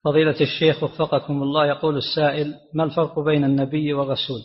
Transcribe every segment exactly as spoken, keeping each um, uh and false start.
فضيلة الشيخ وفقكم الله، يقول السائل: ما الفرق بين النبي والرسول؟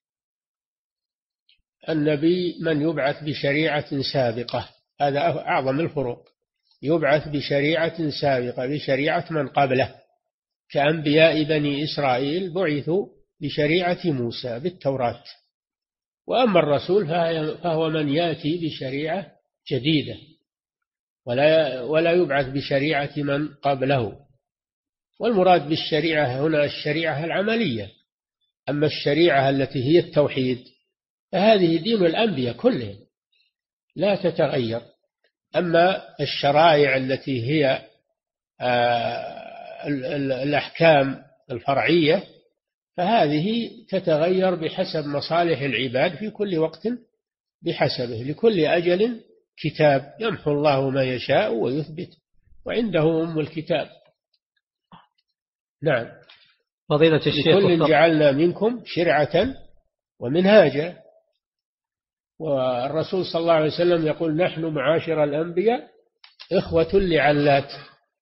النبي من يبعث بشريعة سابقة، هذا أعظم الفروق، يبعث بشريعة سابقة بشريعة من قبله، كأنبياء بني إسرائيل بعثوا بشريعة موسى بالتوراة. وأما الرسول فهو من يأتي بشريعة جديدة ولا ولا يبعث بشريعة من قبله. والمراد بالشريعة هنا الشريعة العملية. أما الشريعة التي هي التوحيد فهذه دين الأنبياء كلهم لا تتغير. أما الشرائع التي هي الأحكام الفرعية فهذه تتغير بحسب مصالح العباد في كل وقت بحسبه، لكل أجل كتاب، يمحو الله ما يشاء ويثبت، وعنده أم الكتاب. نعم. فضيلة الشيخ لكل جعلنا منكم شرعة ومنهاجا. والرسول صلى الله عليه وسلم يقول: نحن معاشر الأنبياء إخوة لعلات،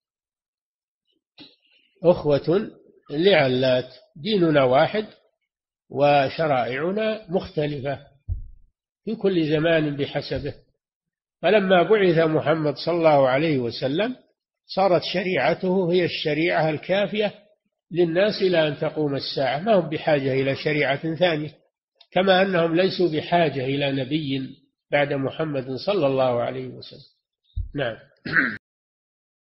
أخوة لعلات، ديننا واحد وشرائعنا مختلفة في كل زمان بحسبه. فلما بعث محمد صلى الله عليه وسلم صارت شريعته هي الشريعة الكافية للناس إلى أن تقوم الساعة، ما هم بحاجة إلى شريعة ثانية، كما أنهم ليسوا بحاجة إلى نبي بعد محمد صلى الله عليه وسلم. نعم.